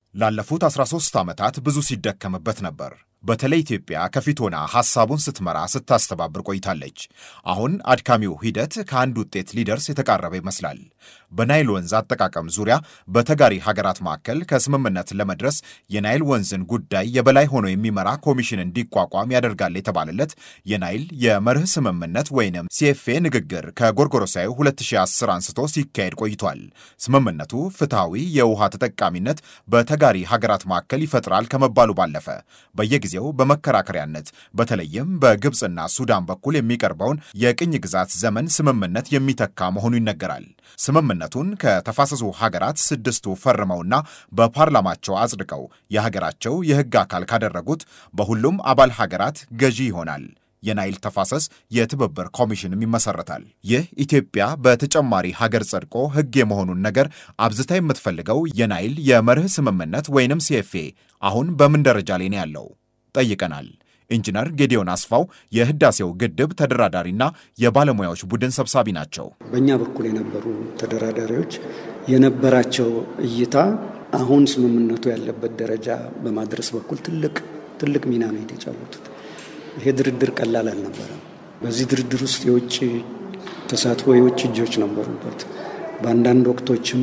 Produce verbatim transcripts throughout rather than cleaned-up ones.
ላለፉት አስራ ሶስት ዓመታት ብዙ ሲደከምበት ነበር። በተለይ ኢትዮጵያ ከፊት ሆና ሐሳቡን ስትመራ ስታስተባብር ቆይታለች። አሁን አድካሚው ሂደት ከአንድ ውጤት ሊደርስ የተቃረበ ይመስላል። በናይል ወንዝ አጠቃቀም ዙሪያ በተጋሪ ሀገራት መካከል ከስምምነት ለመድረስ የናይል ወንዝን ጉዳይ የበላይ ሆኖ የሚመራ ኮሚሽን እንዲቋቋም ያደርጋል የተባለለት የናይል የመርህ ስምምነት ወይንም ሲኤፍኤ ንግግር ከጎርጎሮሳዊ ሁለት ሺህ አስር አንስቶ ሲካሄድ ቆይቷል። ስምምነቱ ፍትሃዊ የውሃ ተጠቃሚነት በተጋሪ ሀገራት መካከል ይፈጥራል ከመባሉ ባለፈ በየጊዜው በመከራከሪያነት በተለይም በግብጽና ሱዳን በኩል የሚቀርበውን የቅኝ ግዛት ዘመን ስምምነት የሚተካ መሆኑ ይነገራል። ስምምነቱን ከተፋሰሱ ሀገራት ስድስቱ ፈርመውና በፓርላማቸው አጽድቀው የሀገራቸው የሕግ አካል ካደረጉት በሁሉም አባል ሀገራት ገዢ ይሆናል። የናይል ተፋሰስ የትብብር ኮሚሽንም ይመሰረታል። ይህ ኢትዮጵያ በተጨማሪ ሀገር ጸድቆ ሕግ የመሆኑን ነገር አብዝታ የምትፈልገው የናይል የመርህ ስምምነት ወይንም ሲኤፍኤ አሁን በምን ደረጃ ላይ ነው ያለው? ጠይቀናል። ኢንጂነር ጌዲዮን አስፋው የህዳሴው ግድብ ተደራዳሪና የባለሙያዎች ቡድን ሰብሳቢ ናቸው። በእኛ በኩል የነበሩ ተደራዳሪዎች የነበራቸው እይታ አሁን ስምምነቱ ያለበት ደረጃ በማድረስ በኩል ትልቅ ትልቅ ሚና ነው የተጫወቱት። ይሄ ድርድር ቀላል አልነበረም። በዚህ ድርድር ውስጥ የውጭ ተሳትፎ የውጭ እጆች ነበሩበት። በአንዳንድ ወቅቶችም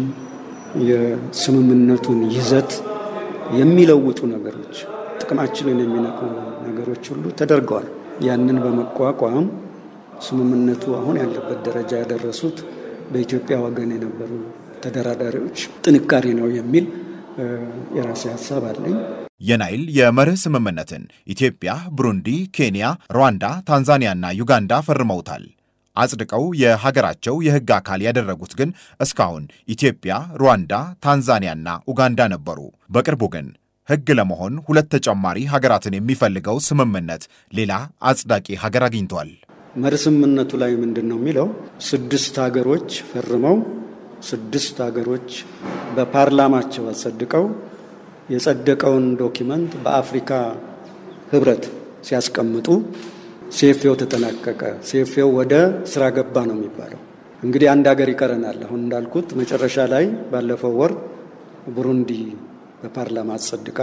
የስምምነቱን ይዘት የሚለውጡ ነገሮች ጥቅማችንን የሚነኩ ነገሮች ሁሉ ተደርገዋል። ያንን በመቋቋም ስምምነቱ አሁን ያለበት ደረጃ ያደረሱት በኢትዮጵያ ወገን የነበሩ ተደራዳሪዎች ጥንካሬ ነው የሚል የራሴ ሐሳብ አለኝ። የናይል የመርህ ስምምነትን ኢትዮጵያ፣ ብሩንዲ፣ ኬንያ፣ ሩዋንዳ፣ ታንዛኒያና ዩጋንዳ ፈርመውታል። አጽድቀው የሀገራቸው የሕግ አካል ያደረጉት ግን እስካሁን ኢትዮጵያ፣ ሩዋንዳ፣ ታንዛኒያና ኡጋንዳ ነበሩ። በቅርቡ ግን ሕግ ለመሆን ሁለት ተጨማሪ ሀገራትን የሚፈልገው ስምምነት ሌላ አጽዳቂ ሀገር አግኝቷል። መርህ ስምምነቱ ላይ ምንድነው የሚለው? ስድስት ሀገሮች ፈርመው ስድስት ሀገሮች በፓርላማቸው አጸድቀው የጸደቀውን ዶክመንት በአፍሪካ ህብረት ሲያስቀምጡ ሲኤፍኤው ተጠናቀቀ። ሲኤፍኤው ወደ ስራ ገባ ነው የሚባለው። እንግዲህ አንድ ሀገር ይቀረናል። አሁን እንዳልኩት መጨረሻ ላይ ባለፈው ወር ብሩንዲ በፓርላማ አጸድቃ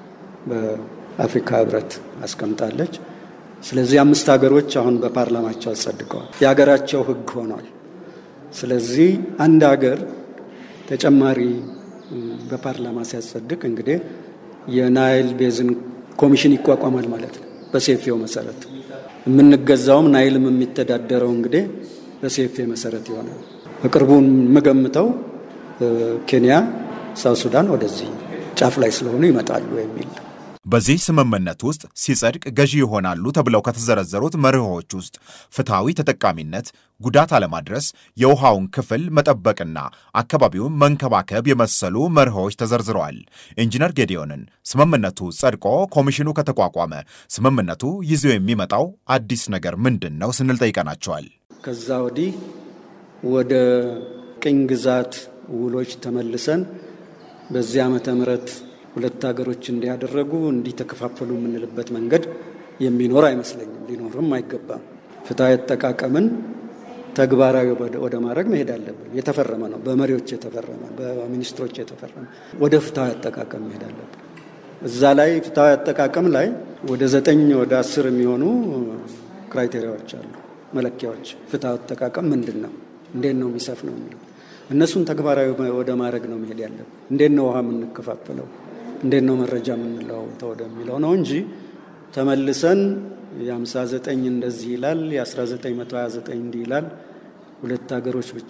በአፍሪካ ህብረት አስቀምጣለች። ስለዚህ አምስት ሀገሮች አሁን በፓርላማቸው አጸድቀዋል። የሀገራቸው ህግ ሆኗል። ስለዚህ አንድ ሀገር ተጨማሪ በፓርላማ ሲያጸድቅ እንግዲህ የናይል ቤዝን ኮሚሽን ይቋቋማል ማለት ነው። በሲኤፍኤው መሰረት የምንገዛውም ናይልም የሚተዳደረው እንግዲህ በሲኤፍኤ መሰረት ይሆናል። በቅርቡ የምገምተው ኬንያ፣ ሳውት ሱዳን ወደዚህ ጫፍ ላይ ስለሆኑ ይመጣሉ የሚል። በዚህ ስምምነት ውስጥ ሲጸድቅ ገዢ ይሆናሉ ተብለው ከተዘረዘሩት መርሆች ውስጥ ፍትሃዊ ተጠቃሚነት፣ ጉዳት አለማድረስ፣ የውሃውን ክፍል መጠበቅና አካባቢውን መንከባከብ የመሰሉ መርሆች ተዘርዝረዋል። ኢንጂነር ጌዲዮንን ስምምነቱ ጸድቆ ኮሚሽኑ ከተቋቋመ ስምምነቱ ይዞ የሚመጣው አዲስ ነገር ምንድን ነው ስንል ጠይቀናቸዋል። ከዛ ወዲህ ወደ ቅኝ ግዛት ውሎች ተመልሰን በዚህ ዓመተ ምህረት ሁለት ሀገሮች እንዲያደረጉ እንዲተከፋፈሉ የምንልበት መንገድ የሚኖር አይመስለኝም። ሊኖርም አይገባም። ፍትሃዊ አጠቃቀምን ተግባራዊ ወደ ማድረግ መሄድ አለብን። የተፈረመ ነው፣ በመሪዎች የተፈረመ፣ በሚኒስትሮች የተፈረመ። ወደ ፍትሃዊ አጠቃቀም መሄድ አለብን። እዛ ላይ ፍትሃዊ አጠቃቀም ላይ ወደ ዘጠኝ ወደ አስር የሚሆኑ ክራይቴሪያዎች አሉ፣ መለኪያዎች። ፍትሃዊ አጠቃቀም ምንድን ነው? እንዴት ነው የሚሰፍነው የሚለው እነሱን ተግባራዊ ወደ ማድረግ ነው መሄድ ያለብን። እንዴት ነው ውሃ የምንከፋፈለው? እንዴት ነው መረጃ የምንለዋወጠው ወደሚለው ነው እንጂ ተመልሰን የሃምሳ ዘጠኝ እንደዚህ ይላል፣ የ1929 እንዲህ ይላል፣ ሁለት ሀገሮች ብቻ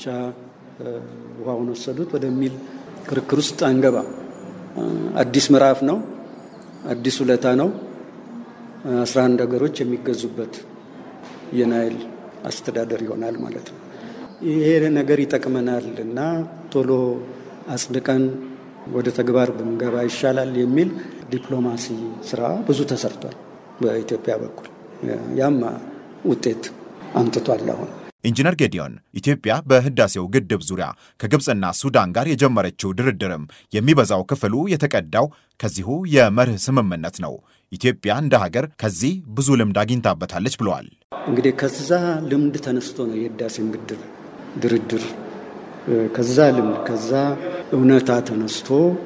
ውሃውን ወሰዱት ወደሚል ክርክር ውስጥ አንገባ። አዲስ ምዕራፍ ነው፣ አዲስ ውለታ ነው። አስራ አንድ ሀገሮች የሚገዙበት የናይል አስተዳደር ይሆናል ማለት ነው። ይሄ ነገር ይጠቅመናል እና ቶሎ አጽድቀን ወደ ተግባር ብንገባ ይሻላል የሚል ዲፕሎማሲ ስራ ብዙ ተሰርቷል በኢትዮጵያ በኩል። ያም ውጤት አምጥቷል። አሁን ኢንጂነር ጌዲዮን ኢትዮጵያ በህዳሴው ግድብ ዙሪያ ከግብጽና ሱዳን ጋር የጀመረችው ድርድርም የሚበዛው ክፍሉ የተቀዳው ከዚሁ የመርህ ስምምነት ነው። ኢትዮጵያ እንደ ሀገር ከዚህ ብዙ ልምድ አግኝታበታለች ብለዋል። እንግዲህ ከዛ ልምድ ተነስቶ ነው የህዳሴን ግድብ ድርድር ከዛ ልምድ ከዛ እውነታ ተነስቶ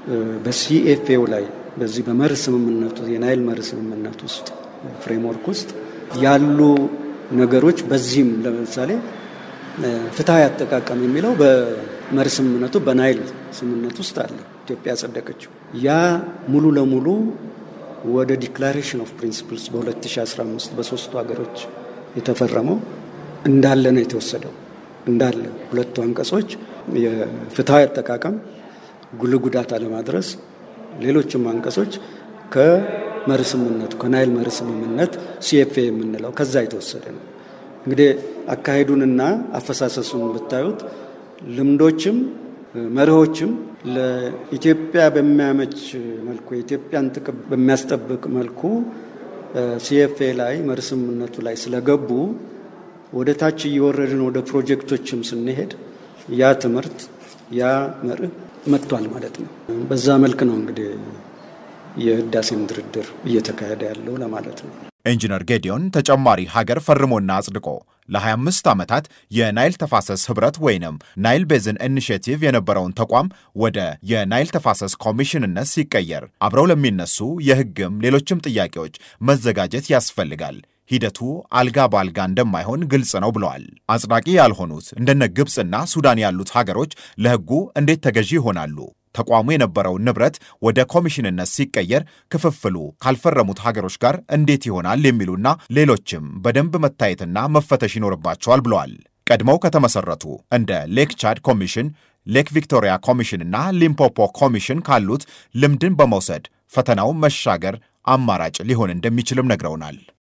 በሲኤፍኤው ላይ በዚህ በመርህ ስምምነቱ የናይል መርህ ስምምነት ውስጥ ፍሬምወርክ ውስጥ ያሉ ነገሮች በዚህም ለምሳሌ ፍትሃዊ አጠቃቀም የሚለው በመርህ ስምምነቱ በናይል ስምምነት ውስጥ አለ ኢትዮጵያ ያጸደቀችው ያ ሙሉ ለሙሉ ወደ ዲክላሬሽን ኦፍ ፕሪንሲፕልስ በ2015 በሶስቱ ሀገሮች የተፈረመው እንዳለ ነው የተወሰደው እንዳለ ሁለቱ አንቀጾች የፍትሃዊ አጠቃቀም ጉልህ ጉዳት አለማድረስ ሌሎችም አንቀጾች ከመርህ ስምምነቱ ከናይል መርህ ስምምነት ሲኤፍኤ የምንለው ከዛ የተወሰደ ነው እንግዲህ አካሄዱንና አፈሳሰሱን ብታዩት ልምዶችም መርሆችም ለኢትዮጵያ በሚያመች መልኩ የኢትዮጵያን ጥቅም በሚያስጠብቅ መልኩ ሲኤፍኤ ላይ መርህ ስምምነቱ ላይ ስለገቡ ወደ ታች እየወረድን ወደ ፕሮጀክቶችም ስንሄድ ያ ትምህርት ያ መርህ መጥቷል ማለት ነው በዛ መልክ ነው እንግዲህ የህዳሴን ድርድር እየተካሄደ ያለው ለማለት ነው ኢንጂነር ጌዲዮን ተጨማሪ ሀገር ፈርሞና አጽድቆ ለ25 ዓመታት የናይል ተፋሰስ ህብረት ወይንም ናይል ቤዝን ኢኒሺየቲቭ የነበረውን ተቋም ወደ የናይል ተፋሰስ ኮሚሽንነት ሲቀየር አብረው ለሚነሱ የህግም ሌሎችም ጥያቄዎች መዘጋጀት ያስፈልጋል ሂደቱ አልጋ ባልጋ እንደማይሆን ግልጽ ነው ብለዋል አጽዳቂ ያልሆኑት እንደነ ግብጽና ሱዳን ያሉት ሀገሮች ለህጉ እንዴት ተገዢ ይሆናሉ ተቋሙ የነበረው ንብረት ወደ ኮሚሽንነት ሲቀየር ክፍፍሉ ካልፈረሙት ሀገሮች ጋር እንዴት ይሆናል የሚሉና ሌሎችም በደንብ መታየትና መፈተሽ ይኖርባቸዋል ብለዋል ቀድመው ከተመሰረቱ እንደ ሌክ ቻድ ኮሚሽን ሌክ ቪክቶሪያ ኮሚሽንና ሊምፖፖ ኮሚሽን ካሉት ልምድን በመውሰድ ፈተናው መሻገር አማራጭ ሊሆን እንደሚችልም ነግረውናል